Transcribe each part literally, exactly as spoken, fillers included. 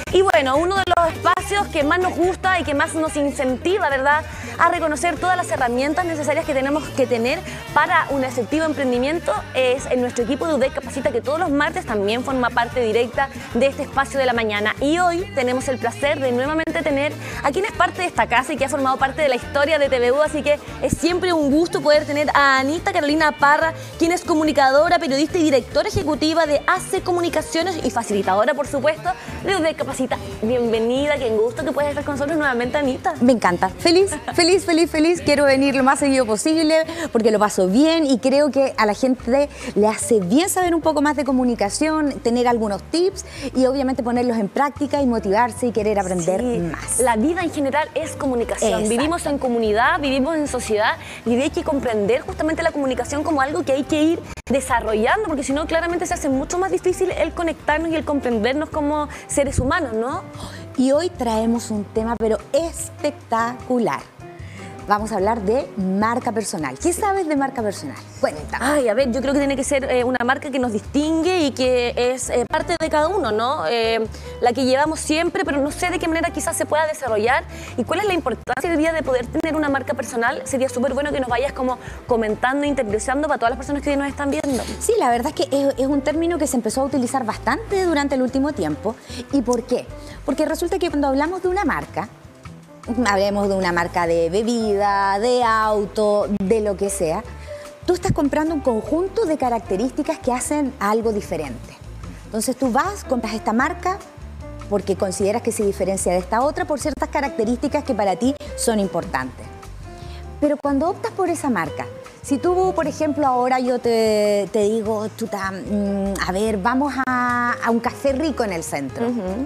Y bueno, uno de los espacios que más nos gusta y que más nos incentiva, ¿verdad?, a reconocer todas las herramientas necesarias que tenemos que tener para un efectivo emprendimiento es en nuestro equipo de U D E C Capacita, que todos los martes también forma parte directa de este espacio de la mañana. Y hoy tenemos el placer de nuevamente tener a quien es parte de esta casa y que ha formado parte de la historia de T V U, así que es siempre un gusto poder tener a Anita Carolina Parra, quien es comunicadora, periodista y directora ejecutiva de A C Comunicaciones y facilitadora, por supuesto, de U D E C Capacita. Bienvenida, qué gusto que puedas estar con nosotros nuevamente, Anita. Me encanta, feliz, feliz, feliz, feliz. Quiero venir lo más seguido posible porque lo paso bien y creo que a la gente le hace bien saber un poco más de comunicación, tener algunos tips y obviamente ponerlos en práctica y motivarse y querer aprender sí, más. La vida en general es comunicación. Exacto. Vivimos en comunidad, vivimos en sociedad y hay que comprender justamente la comunicación como algo que hay que ir desarrollando, porque si no claramente se hace mucho más difícil el conectarnos y el comprendernos como seres humanos, ¿no? Y hoy traemos un tema pero espectacular. Vamos a hablar de marca personal. ¿Qué sabes de marca personal? Cuéntame. Ay, a ver, yo creo que tiene que ser eh, una marca que nos distingue y que es eh, parte de cada uno, ¿no? Eh, la que llevamos siempre, pero no sé de qué manera quizás se pueda desarrollar y cuál es la importancia hoy día de poder tener una marca personal. Sería súper bueno que nos vayas como comentando, interiorizando para todas las personas que hoy nos están viendo. Sí, la verdad es que es, es un término que se empezó a utilizar bastante durante el último tiempo. ¿Y por qué? Porque resulta que cuando hablamos de una marca, hablemos de una marca de bebida, de auto, de lo que sea, tú estás comprando un conjunto de características que hacen algo diferente. Entonces tú vas, compras esta marca porque consideras que se diferencia de esta otra por ciertas características que para ti son importantes. Pero cuando optas por esa marca, si tú, por ejemplo, ahora yo te, te digo, chuta, mmm, a ver, vamos a, a un café rico en el centro. Uh-huh.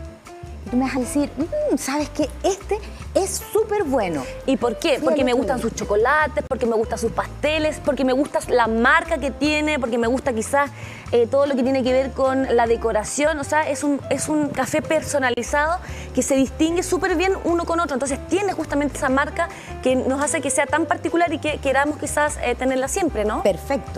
Y tú me vas a decir, mmm, ¿sabes qué? Este es súper bueno. ¿Y por qué? Porque me gustan sus chocolates, porque me gustan sus pasteles, porque me gusta la marca que tiene, porque me gusta quizás eh, todo lo que tiene que ver con la decoración. O sea, es un, es un café personalizado que se distingue súper bien uno con otro. Entonces tiene justamente esa marca que nos hace que sea tan particular y que queramos quizás eh, tenerla siempre, ¿no? Perfecto.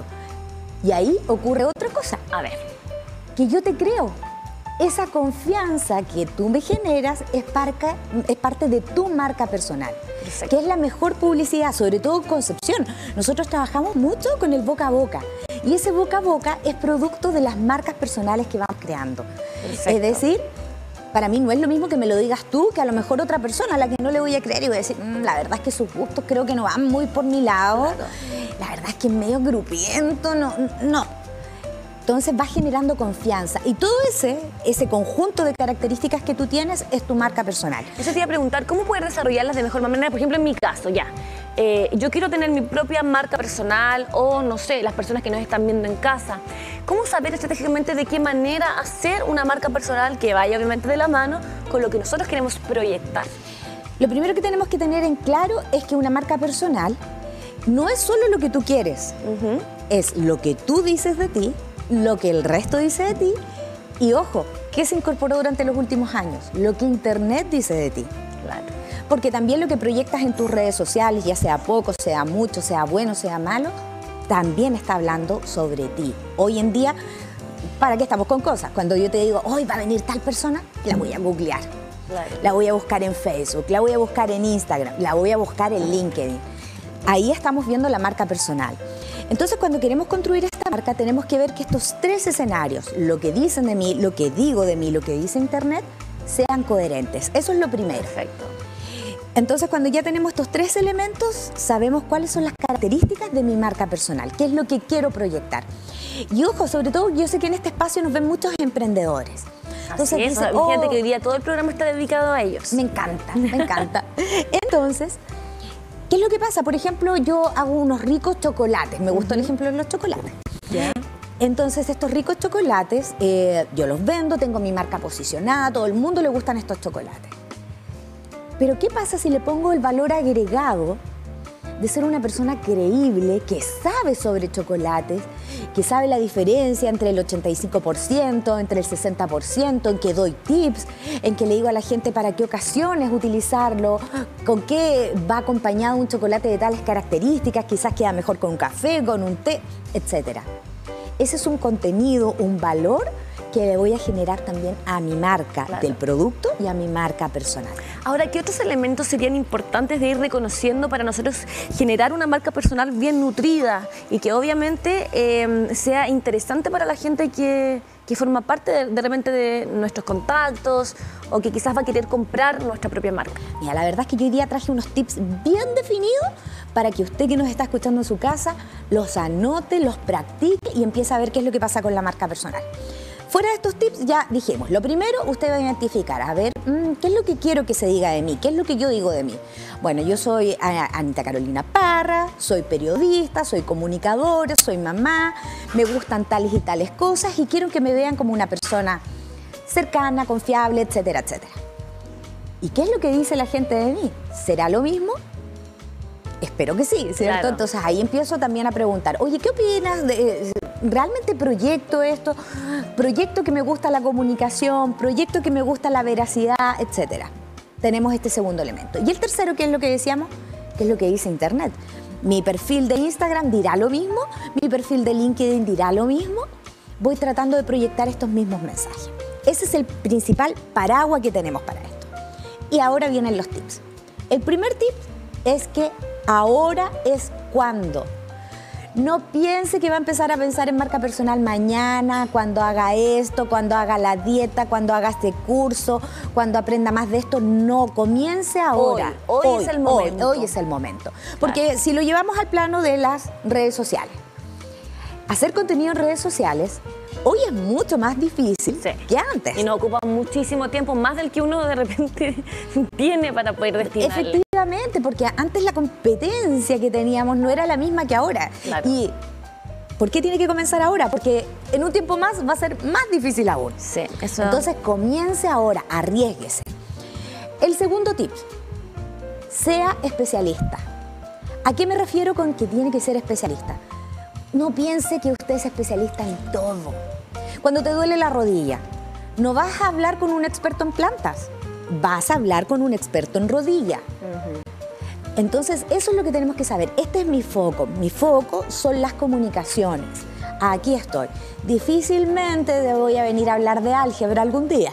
Y ahí ocurre otra cosa. A ver. Que yo te creo. Esa confianza que tú me generas es, parca, es parte de tu marca personal, exacto, que es la mejor publicidad, sobre todo Concepción. Nosotros trabajamos mucho con el boca a boca y ese boca a boca es producto de las marcas personales que vamos creando. Exacto. Es decir, para mí no es lo mismo que me lo digas tú que a lo mejor otra persona a la que no le voy a creer y voy a decir, mmm, la verdad es que sus gustos creo que no van muy por mi lado, claro, la verdad es que es medio grupiento, no, no. Entonces vas generando confianza y todo ese, ese conjunto de características que tú tienes es tu marca personal. Eso te iba a preguntar, ¿cómo poder desarrollarlas de mejor manera? Por ejemplo, en mi caso, ya, eh, yo quiero tener mi propia marca personal o, no sé, las personas que nos están viendo en casa. ¿Cómo saber estratégicamente de qué manera hacer una marca personal que vaya obviamente de la mano con lo que nosotros queremos proyectar? Lo primero que tenemos que tener en claro es que una marca personal no es solo lo que tú quieres, uh-huh, es lo que tú dices de ti, lo que el resto dice de ti y, ojo, ¿qué se incorporó durante los últimos años? Lo que Internet dice de ti. Claro. Porque también lo que proyectas en tus redes sociales, ya sea poco, sea mucho, sea bueno, sea malo, también está hablando sobre ti. Hoy en día, ¿para qué estamos con cosas? Cuando yo te digo, hoy va a venir tal persona, la voy a googlear. Claro. La voy a buscar en Facebook, la voy a buscar en Instagram, la voy a buscar en LinkedIn. Ahí estamos viendo la marca personal. Entonces, cuando queremos construir esta marca, tenemos que ver que estos tres escenarios, lo que dicen de mí, lo que digo de mí, lo que dice Internet, sean coherentes. Eso es lo primero. Perfecto. Entonces, cuando ya tenemos estos tres elementos, sabemos cuáles son las características de mi marca personal, qué es lo que quiero proyectar. Y ojo, sobre todo, yo sé que en este espacio nos ven muchos emprendedores. Entonces, Así es, dicen, oh, fíjate que hoy día todo el programa está dedicado a ellos. Me encanta, me encanta. Entonces, ¿qué es lo que pasa? Por ejemplo, yo hago unos ricos chocolates. Me gustó uh-huh. el ejemplo de los chocolates. Yeah. Entonces, estos ricos chocolates, eh, yo los vendo, tengo mi marca posicionada, a todo el mundo le gustan estos chocolates. Pero, ¿qué pasa si le pongo el valor agregado de ser una persona creíble, que sabe sobre chocolates, que sabe la diferencia entre el ochenta y cinco por ciento, entre el sesenta por ciento, en que doy tips, en que le digo a la gente para qué ocasiones utilizarlo, con qué va acompañado un chocolate de tales características, quizás queda mejor con un café, con un té, etcétera. Ese es un contenido, un valor que le voy a generar también a mi marca Claro. del producto y a mi marca personal. Ahora, ¿qué otros elementos serían importantes de ir reconociendo para nosotros generar una marca personal bien nutrida y que obviamente eh, sea interesante para la gente que, que forma parte de, de repente de nuestros contactos o que quizás va a querer comprar nuestra propia marca? Mira, la verdad es que yo hoy día traje unos tips bien definidos para que usted que nos está escuchando en su casa los anote, los practique y empiece a ver qué es lo que pasa con la marca personal. Fuera de estos tips ya dijimos, lo primero usted va a identificar, a ver, mmm, ¿qué es lo que quiero que se diga de mí? ¿Qué es lo que yo digo de mí? Bueno, yo soy Anita Carolina Parra, soy periodista, soy comunicadora, soy mamá, me gustan tales y tales cosas y quiero que me vean como una persona cercana, confiable, etcétera, etcétera. ¿Y qué es lo que dice la gente de mí? ¿Será lo mismo? Espero que sí, ¿cierto? Claro. Entonces ahí empiezo también a preguntar, oye, ¿qué opinas? De, ¿realmente proyecto esto? ¿Proyecto que me gusta la comunicación? ¿Proyecto que me gusta la veracidad? Etcétera. Tenemos este segundo elemento. Y el tercero, ¿qué es lo que decíamos? ¿Qué es lo que dice Internet? Mi perfil de Instagram dirá lo mismo, mi perfil de LinkedIn dirá lo mismo. Voy tratando de proyectar estos mismos mensajes. Ese es el principal paraguas que tenemos para esto. Y ahora vienen los tips. El primer tip es que ahora es cuando. No piense que va a empezar a pensar en marca personal mañana, cuando haga esto, cuando haga la dieta, cuando haga este curso, cuando aprenda más de esto. No, comience ahora. Hoy, hoy es el momento. Hoy, hoy es el momento. Porque claro, si lo llevamos al plano de las redes sociales, hacer contenido en redes sociales hoy es mucho más difícil sí. que antes. Y nos ocupa muchísimo tiempo, más del que uno de repente tiene para poder destinarle. Efectivamente, porque antes la competencia que teníamos no era la misma que ahora. Claro. Y ¿por qué tiene que comenzar ahora? Porque en un tiempo más va a ser más difícil aún. Sí, eso... Entonces comience ahora, arriésguese. El segundo tip, sea especialista. ¿A qué me refiero con que tiene que ser especialista? No piense que usted es especialista en todo. Cuando te duele la rodilla, no vas a hablar con un experto en plantas, vas a hablar con un experto en rodilla. Uh-huh. Entonces, eso es lo que tenemos que saber. Este es mi foco. Mi foco son las comunicaciones. Aquí estoy. Difícilmente te voy a venir a hablar de álgebra algún día.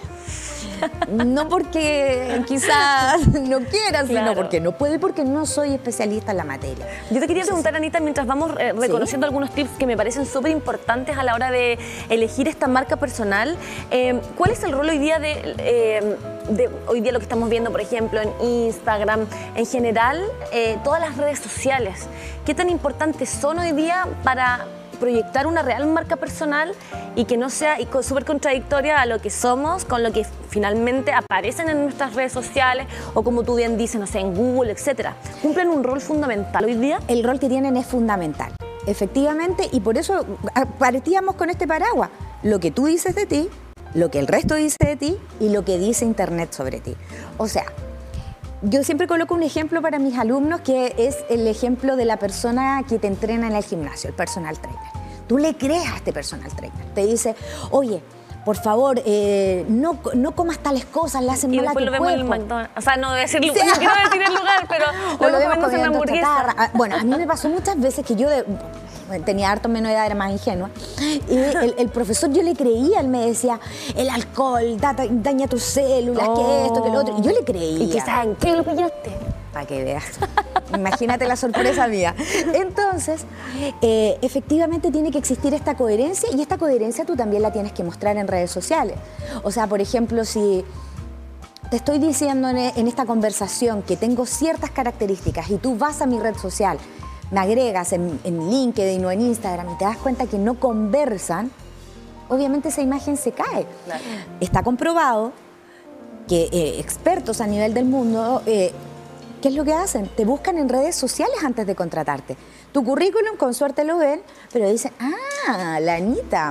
No porque quizás no quiera, sino claro. porque no puedo y porque no soy especialista en la materia. Yo te quería preguntar, Anita, mientras vamos eh, reconociendo ¿sí? algunos tips que me parecen súper importantes a la hora de elegir esta marca personal, eh, ¿cuál es el rol hoy día de, eh, de hoy día lo que estamos viendo, por ejemplo, en Instagram, en general, eh, todas las redes sociales? ¿Qué tan importantes son hoy día para proyectar una real marca personal y que no sea súper contradictoria a lo que somos con lo que finalmente aparecen en nuestras redes sociales o como tú bien dices, no sé, en Google, etcétera? ¿Cumplen un rol fundamental hoy día? El rol que tienen es fundamental, efectivamente, y por eso partíamos con este paraguas. Lo que tú dices de ti, lo que el resto dice de ti y lo que dice Internet sobre ti. O sea, yo siempre coloco un ejemplo para mis alumnos que es el ejemplo de la persona que te entrena en el gimnasio, el personal trainer. Tú le crees a este personal trainer. Te dice, oye, por favor, eh, no, no comas tales cosas, le hacen y mal a tu lo vemos cuerpo. En el McDonald's. O sea, no voy a decir, sí. no quiero decir el lugar, pero o lo vemos comiendo una hamburguesa. Bueno, a mí me pasó muchas veces que yo de, tenía harto menos edad, era más ingenua, y el, el profesor yo le creía, él me decía, el alcohol da, daña tus células, oh. que esto, que lo otro, y yo le creía. ¿Y quizás en qué lo pillaste? Para que veas. Imagínate la sorpresa mía. Entonces, eh, efectivamente tiene que existir esta coherencia y esta coherencia tú también la tienes que mostrar en redes sociales. O sea, por ejemplo, si te estoy diciendo en, en esta conversación que tengo ciertas características y tú vas a mi red social, me agregas en, en LinkedIn o en Instagram y te das cuenta que no conversan, obviamente esa imagen se cae. Claro. Está comprobado que eh, expertos a nivel del mundo... Eh, ¿qué es lo que hacen? Te buscan en redes sociales antes de contratarte. Tu currículum, con suerte lo ven, pero dicen, ah, la Anita,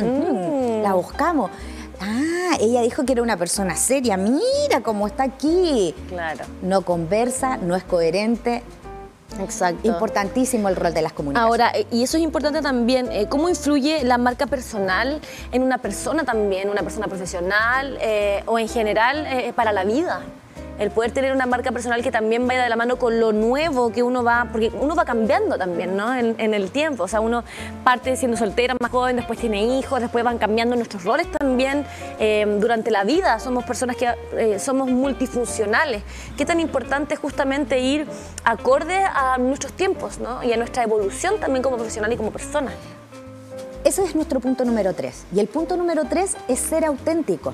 mm. la buscamos. Ah, ella dijo que era una persona seria, mira cómo está aquí. Claro. No conversa, no es coherente. Exacto. Importantísimo el rol de las comunicaciones. Ahora, y eso es importante también, eh, ¿cómo influye la marca personal en una persona también, una persona profesional eh, o en general eh, para la vida? el poder tener una marca personal que también vaya de la mano con lo nuevo que uno va, porque uno va cambiando también, ¿no? En, en el tiempo, o sea, uno parte siendo soltera, más joven, después tiene hijos, después van cambiando nuestros roles también eh, durante la vida, somos personas que eh, somos multifuncionales. Qué tan importante es justamente ir acorde a nuestros tiempos, ¿no? Y a nuestra evolución también como profesional y como persona. Ese es nuestro punto número tres. Y el punto número tres es ser auténtico.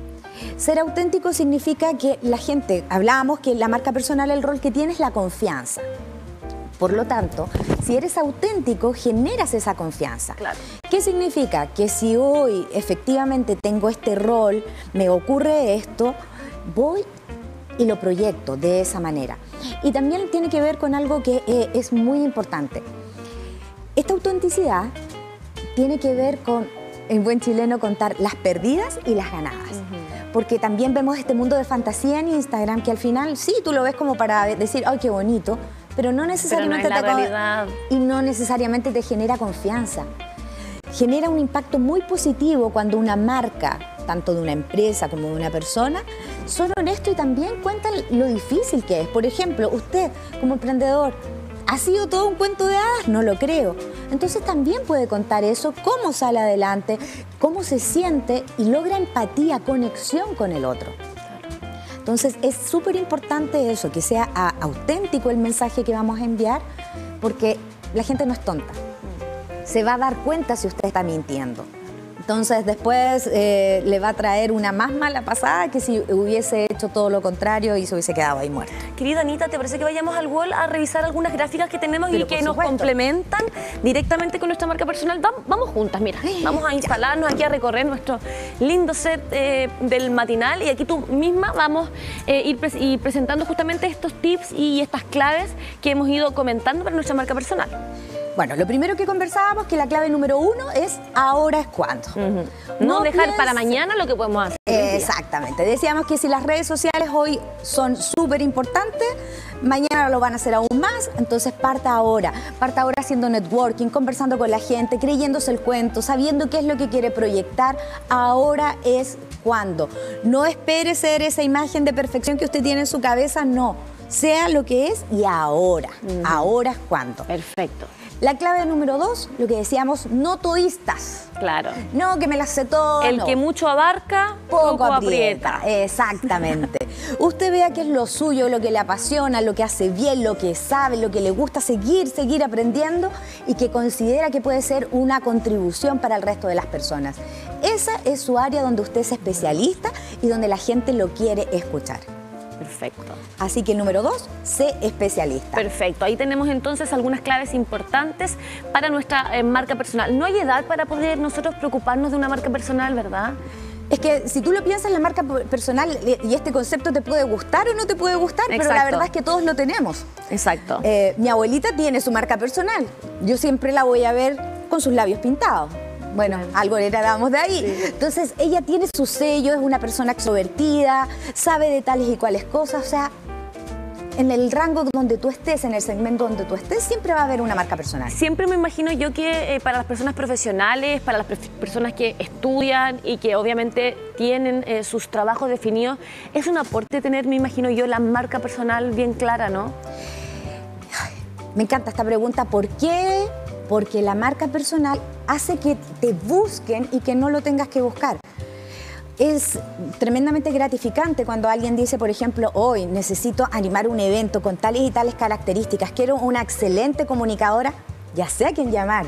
Ser auténtico significa que la gente, hablábamos que la marca personal, el rol que tiene es la confianza. Por lo tanto, si eres auténtico, generas esa confianza. Claro. ¿Qué significa? Que si hoy efectivamente tengo este rol, me ocurre esto, voy y lo proyecto de esa manera. Y también tiene que ver con algo que eh, es muy importante. Esta autenticidad tiene que ver con, en buen chileno, contar las perdidas y las ganadas. Uh-huh. Porque también vemos este mundo de fantasía en Instagram que al final, sí, tú lo ves como para decir, ¡ay, qué bonito! Pero no necesariamente pero no es la te realidad. Y no necesariamente te genera confianza. Genera un impacto muy positivo cuando una marca, tanto de una empresa como de una persona, son honestos y también cuentan lo difícil que es. Por ejemplo, usted como emprendedor, ¿ha sido todo un cuento de hadas? No lo creo. Entonces también puede contar eso, cómo sale adelante, cómo se siente y logra empatía, conexión con el otro. Entonces es súper importante eso, que sea a, auténtico el mensaje que vamos a enviar, porque la gente no es tonta. Se va a dar cuenta si usted está mintiendo. Entonces después eh, le va a traer una más mala pasada que si hubiese hecho todo lo contrario y se hubiese quedado ahí muerto. Querida Anita, ¿te parece que vayamos al Wall a revisar algunas gráficas que tenemos Pero y que por nos supuesto. complementan directamente con nuestra marca personal? Vamos, vamos juntas, mira, vamos a instalarnos aquí a recorrer nuestro lindo set eh, del matinal y aquí tú misma vamos a eh, ir pres y presentando justamente estos tips y estas claves que hemos ido comentando para nuestra marca personal. Bueno, lo primero que conversábamos, que la clave número uno es ahora es cuando. Uh-huh. No, no dejar piense... para mañana lo que podemos hacer. Exactamente. Decíamos que si las redes sociales hoy son súper importantes, mañana lo van a hacer aún más, entonces parta ahora. Parta ahora haciendo networking, conversando con la gente, creyéndose el cuento, sabiendo qué es lo que quiere proyectar. Ahora es cuando. No espere ser esa imagen de perfección que usted tiene en su cabeza, no. Sea lo que es y ahora. Uh-huh. Ahora es cuando. Perfecto. La clave número dos, lo que decíamos, no toístas. Claro. No, que me las sé todo. El no. que mucho abarca, poco, poco aprieta. aprieta. Exactamente. Usted vea qué es lo suyo, lo que le apasiona, lo que hace bien, lo que sabe, lo que le gusta, seguir, seguir aprendiendo y que considera que puede ser una contribución para el resto de las personas. Esa es su área donde usted es especialista y donde la gente lo quiere escuchar. Perfecto. Así que número dos, sé especialista. Perfecto. Ahí tenemos entonces algunas claves importantes para nuestra eh, marca personal. No hay edad para poder nosotros preocuparnos de una marca personal, ¿verdad? Es que si tú lo piensas, la marca personal y este concepto te puede gustar o no te puede gustar, Exacto. pero la verdad es que todos lo tenemos. Exacto. Eh, mi abuelita tiene su marca personal. Yo siempre la voy a ver con sus labios pintados. Bueno, algo le heredamos de ahí. Sí. Entonces, ella tiene su sello, es una persona extrovertida, sabe de tales y cuales cosas. O sea, en el rango donde tú estés, en el segmento donde tú estés, siempre va a haber una marca personal. Siempre me imagino yo que eh, para las personas profesionales, para las personas que estudian y que obviamente tienen eh, sus trabajos definidos, es un aporte tener, me imagino yo, la marca personal bien clara, ¿no? Ay, me encanta esta pregunta. ¿Por qué? Porque la marca personal hace que te busquen y que no lo tengas que buscar. Es tremendamente gratificante cuando alguien dice, por ejemplo, hoy necesito animar un evento con tales y tales características, quiero una excelente comunicadora, ya sé a quién llamar.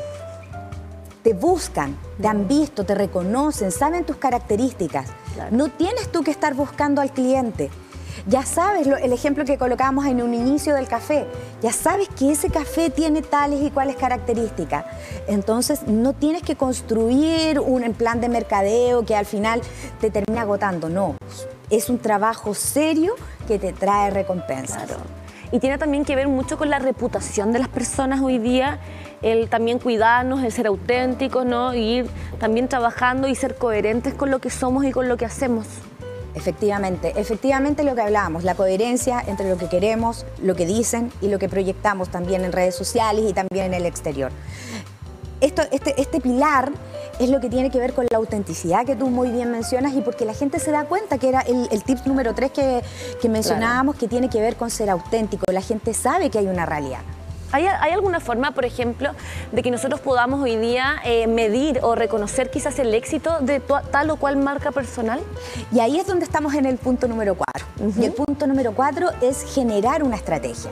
Te buscan, te han visto, te reconocen, saben tus características. Claro. No tienes tú que estar buscando al cliente. Ya sabes, lo, el ejemplo que colocábamos en un inicio del café, ya sabes que ese café tiene tales y cuales características. Entonces no tienes que construir un plan de mercadeo que al final te termina agotando, no. Es un trabajo serio que te trae recompensas. Claro. Y tiene también que ver mucho con la reputación de las personas hoy día, el también cuidarnos, el ser auténticos, ¿no? Y ir también trabajando y ser coherentes con lo que somos y con lo que hacemos. Efectivamente, efectivamente lo que hablábamos, la coherencia entre lo que queremos, lo que dicen y lo que proyectamos también en redes sociales y también en el exterior. Esto, este, este pilar es lo que tiene que ver con la autenticidad que tú muy bien mencionas y porque la gente se da cuenta que era el, el tip número tres que, que mencionábamos, claro, que tiene que ver con ser auténtico. La gente sabe que hay una realidad. ¿Hay, ¿Hay alguna forma, por ejemplo, de que nosotros podamos hoy día eh, medir o reconocer quizás el éxito de tal o cual marca personal? Y ahí es donde estamos en el punto número cuatro. Uh-huh. Y el punto número cuatro es generar una estrategia.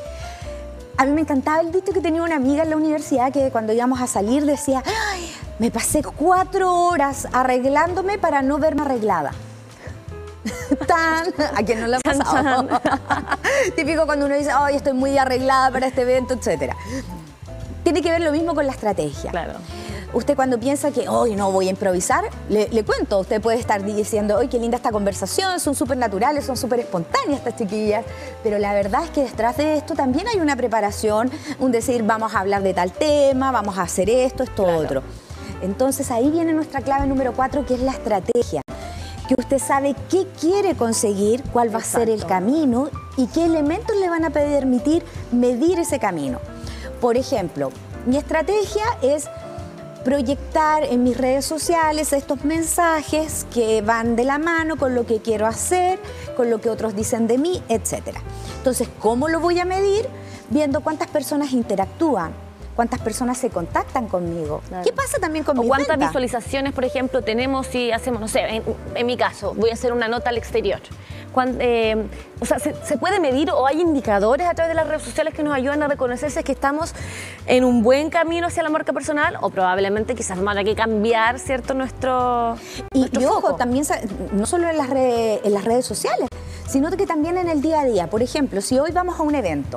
A mí me encantaba el dicho que tenía una amiga en la universidad que cuando íbamos a salir decía, ay, me pasé cuatro horas arreglándome para no verme arreglada. Tan, a quien no le ha pasado. Típico cuando uno dice, ay, estoy muy arreglada para este evento, etcétera. Tiene que ver lo mismo con la estrategia. Claro. Usted cuando piensa que hoy no voy a improvisar, le, le cuento, usted puede estar diciendo, hoy qué linda esta conversación, son súper naturales, son súper espontáneas estas chiquillas, pero la verdad es que detrás de esto también hay una preparación, un decir, vamos a hablar de tal tema, vamos a hacer esto, esto, claro, otro. Entonces ahí viene nuestra clave número cuatro, que es la estrategia. Que usted sabe qué quiere conseguir, cuál va Exacto. a ser el camino y qué elementos le van a permitir medir ese camino. Por ejemplo, mi estrategia es proyectar en mis redes sociales estos mensajes que van de la mano con lo que quiero hacer, con lo que otros dicen de mí, etcétera. Entonces, ¿cómo lo voy a medir? Viendo cuántas personas interactúan, cuántas personas se contactan conmigo. Claro. ¿Qué pasa también con mi venta? O cuántas venta? visualizaciones, por ejemplo, tenemos si hacemos, no sé, en, en mi caso, voy a hacer una nota al exterior. Cuando, eh, o sea, ¿se, ¿se puede medir o hay indicadores a través de las redes sociales que nos ayudan a reconocer si es que estamos en un buen camino hacia la marca personal o probablemente quizás habrá que cambiar, ¿cierto?, nuestro, y, nuestro y foco? ojo, también no solo en las, redes, en las redes sociales, sino que también en el día a día. Por ejemplo, si hoy vamos a un evento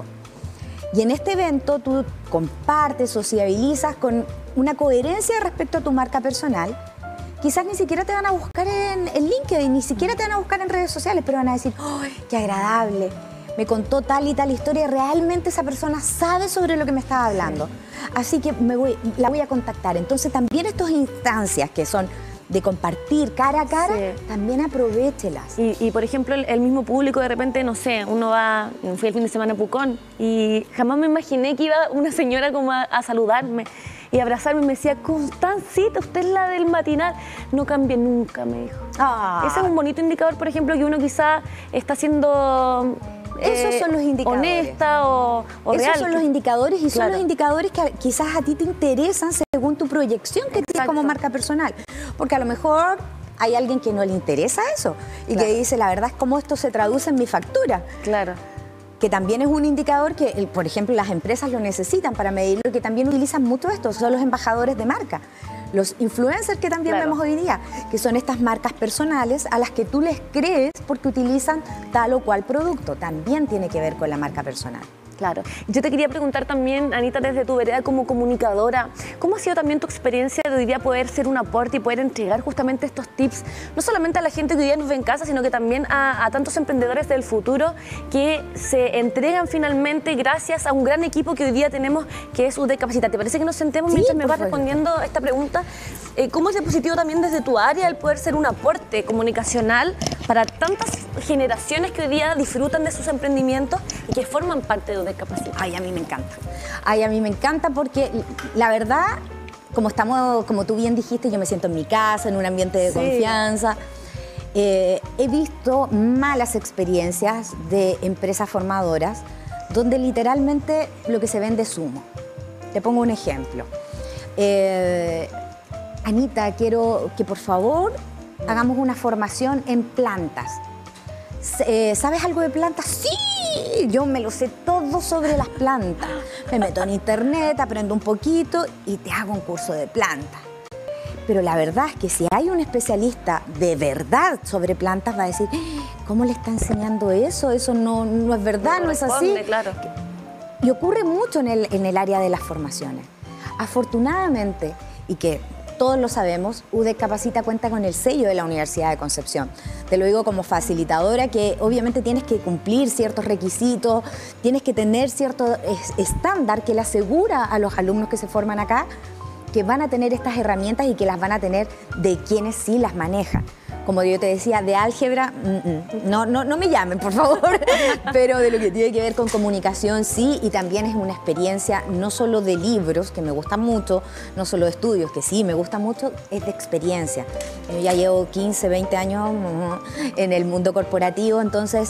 y en este evento tú compartes, sociabilizas con una coherencia respecto a tu marca personal, quizás ni siquiera te van a buscar en, en LinkedIn, ni siquiera te van a buscar en redes sociales, pero van a decir, ¡oh, qué agradable! Me contó tal y tal historia, realmente esa persona sabe sobre lo que me estaba hablando. Así que me voy, la voy a contactar. Entonces también estas instancias que son de compartir cara a cara, sí, también aprovéchelas. Y, y por ejemplo, el, el mismo público de repente, no sé, uno va, fui el fin de semana a Pucón y jamás me imaginé que iba una señora como a, a saludarme y abrazarme y me decía, Constancita, usted es la del matinal. No cambie nunca, me dijo. Ah. Ese es un bonito indicador, por ejemplo, que uno quizá está siendo Esos eh, son los indicadores. honesta o, o Esos real. son los indicadores y Claro. son los indicadores que quizás a ti te interesan según tu proyección que tienes como marca personal. Porque a lo mejor hay alguien que no le interesa eso y claro. que dice, la verdad es cómo esto se traduce en mi factura. Claro. Que también es un indicador que, por ejemplo, las empresas lo necesitan para medirlo, que también utilizan mucho esto, son los embajadores de marca. Los influencers que también claro. vemos hoy día, que son estas marcas personales a las que tú les crees porque utilizan tal o cual producto, también tiene que ver con la marca personal. Claro. Yo te quería preguntar también, Anita, desde tu vereda como comunicadora, ¿cómo ha sido también tu experiencia de hoy día poder ser un aporte y poder entregar justamente estos tips, no solamente a la gente que hoy día nos ve en casa, sino que también a, a tantos emprendedores del futuro que se entregan finalmente gracias a un gran equipo que hoy día tenemos, que es U D Capacita? ¿Te parece que nos sentemos sí, mientras me vas respondiendo esta pregunta? Eh, ¿Cómo es de positivo también desde tu área el poder ser un aporte comunicacional para tantas generaciones que hoy día disfrutan de sus emprendimientos y que forman parte de U D Capacita? Ay, a mí me encanta. Ay, a mí me encanta porque la verdad, como estamos, como tú bien dijiste, yo me siento en mi casa, en un ambiente de sí. confianza. Eh, he visto malas experiencias de empresas formadoras donde literalmente lo que se vende es humo. Te pongo un ejemplo. Eh, Anita, quiero que por favor hagamos una formación en plantas. Eh, ¿Sabes algo de plantas? Sí, yo me lo sé todo sobre las plantas. Me meto en internet, aprendo un poquito y te hago un curso de plantas. Pero la verdad es que si hay un especialista de verdad sobre plantas va a decir, ¿cómo le está enseñando eso? Eso no, no es verdad, no, no es así. Claro. Y ocurre mucho en el, en el área de las formaciones. Afortunadamente, y que todos lo sabemos, U D Capacita cuenta con el sello de la Universidad de Concepción. Te lo digo como facilitadora, que obviamente tienes que cumplir ciertos requisitos, tienes que tener cierto estándar que le asegura a los alumnos que se forman acá que van a tener estas herramientas y que las van a tener de quienes sí las manejan. Como yo te decía, de álgebra, mm, mm, no, no, no me llamen, por favor, pero de lo que tiene que ver con comunicación, sí, y también es una experiencia no solo de libros, que me gustan mucho, no solo de estudios, que sí, me gusta mucho, es de experiencia. Yo ya llevo quince, veinte años mm, en el mundo corporativo, entonces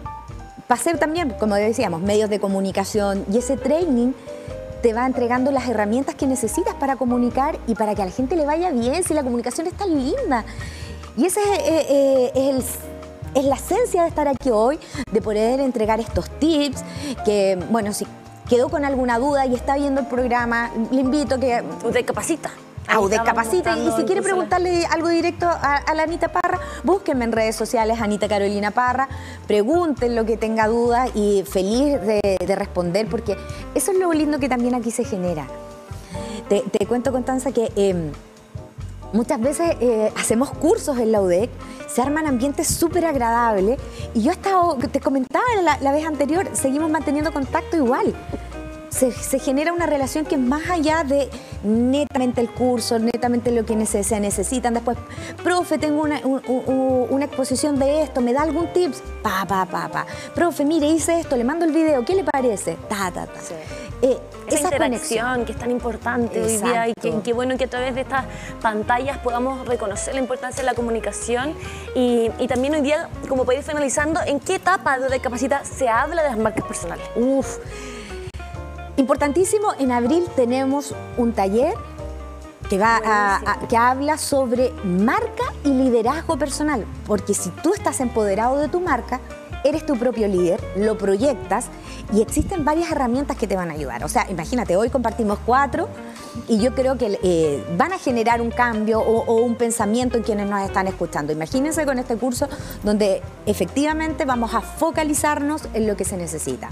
pasé también, como decíamos, medios de comunicación, y ese training te va entregando las herramientas que necesitas para comunicar y para que a la gente le vaya bien, si la comunicación es tan linda. Y esa es, eh, eh, es, el, es la esencia de estar aquí hoy, de poder entregar estos tips, que, bueno, si quedó con alguna duda y está viendo el programa, le invito a que... UDEC Capacita. A UDEC Capacita, y si quiere preguntarle algo directo a, a la Anita Parra, búsquenme en redes sociales, Anita Carolina Parra, pregunten lo que tenga dudas y feliz de, de responder, porque eso es lo lindo que también aquí se genera. Te, te cuento, Constanza, que... Eh, Muchas veces eh, hacemos cursos en la UDEC, se arman ambientes súper agradables y yo he estado, te comentaba la, la vez anterior, seguimos manteniendo contacto igual. Se, se genera una relación que es más allá de netamente el curso, netamente lo que se, se necesitan. Después, profe, tengo una, un, un, una exposición de esto, ¿me da algún tips? Pa, pa, pa, pa. Profe, mire, hice esto, le mando el video, ¿qué le parece? Ta, ta, ta. Sí. Eh, esa, esa interacción conexión que es tan importante Exacto. hoy día, y que, que bueno que a través de estas pantallas podamos reconocer la importancia de la comunicación, y, y también hoy día, como para ir finalizando, ¿en qué etapa de UDEC Capacita se habla de las marcas personales? Uf, importantísimo, en abril tenemos un taller que, va a, a, que habla sobre marca y liderazgo personal, porque si tú estás empoderado de tu marca, eres tu propio líder, lo proyectas y existen varias herramientas que te van a ayudar. O sea, imagínate, hoy compartimos cuatro y yo creo que eh, van a generar un cambio o, o un pensamiento en quienes nos están escuchando. Imagínense con este curso donde efectivamente vamos a focalizarnos en lo que se necesita.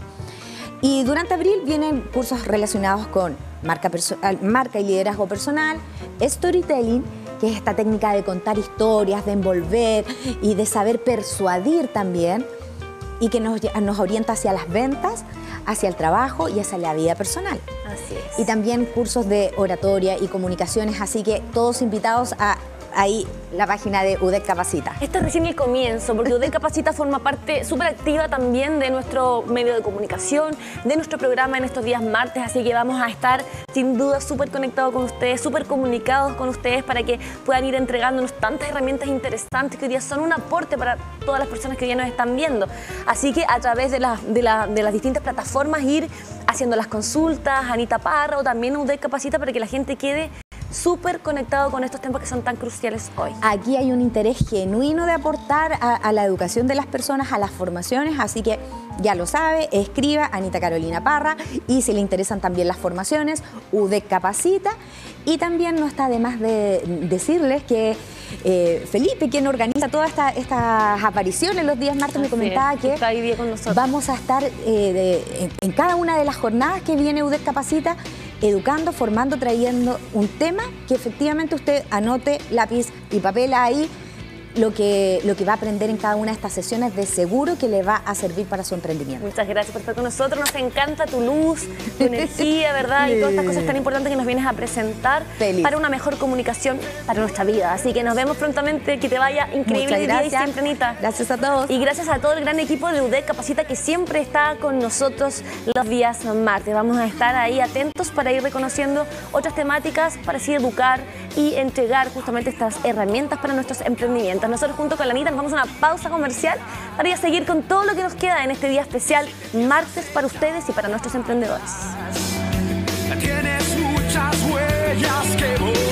Y durante abril vienen cursos relacionados con marca, marca y liderazgo personal, storytelling, que es esta técnica de contar historias, de envolver y de saber persuadir también, y que nos, nos orienta hacia las ventas, hacia el trabajo y hacia la vida personal. Así es. Y también cursos de oratoria y comunicaciones, así que todos invitados a ahí la página de UDEC Capacita. Este es recién el comienzo, porque UDEC Capacita forma parte súper activa también de nuestro medio de comunicación, de nuestro programa en estos días martes, así que vamos a estar sin duda súper conectados con ustedes, súper comunicados con ustedes para que puedan ir entregándonos tantas herramientas interesantes que hoy día son un aporte para todas las personas que hoy día nos están viendo. Así que a través de, la, de, la, de las distintas plataformas ir haciendo las consultas, Anita Parra o también UDEC Capacita, para que la gente quede súper conectado con estos temas que son tan cruciales hoy. Aquí hay un interés genuino de aportar a, a la educación de las personas, a las formaciones, así que ya lo sabe, escriba Anita Carolina Parra, y si le interesan también las formaciones, UDEC Capacita. Y también no está de más de decirles que eh, Felipe, quien organiza todas esta, estas apariciones los días martes, me comentaba que está ahí con nosotros. Vamos a estar eh, de, en, en cada una de las jornadas que viene UDEC Capacita, educando, formando, trayendo un tema que efectivamente usted anote lápiz y papel ahí, lo que, lo que va a aprender en cada una de estas sesiones, de seguro que le va a servir para su emprendimiento. Muchas gracias por estar con nosotros, nos encanta tu luz, tu energía, ¿verdad? Y todas estas cosas tan importantes que nos vienes a presentar. Feliz. Para una mejor comunicación para nuestra vida. Así que nos vemos prontamente, que te vaya increíble el día y siempre, Anita. Gracias a todos. Y gracias a todo el gran equipo de UDEC Capacita que siempre está con nosotros los días martes. Vamos a estar ahí atentos para ir reconociendo otras temáticas, para así educar y entregar justamente estas herramientas para nuestros emprendimientos. Nosotros junto con la Anita nos vamos a una pausa comercial para ir a seguir con todo lo que nos queda en este día especial martes para ustedes y para nuestros emprendedores. Tienes muchas huellas que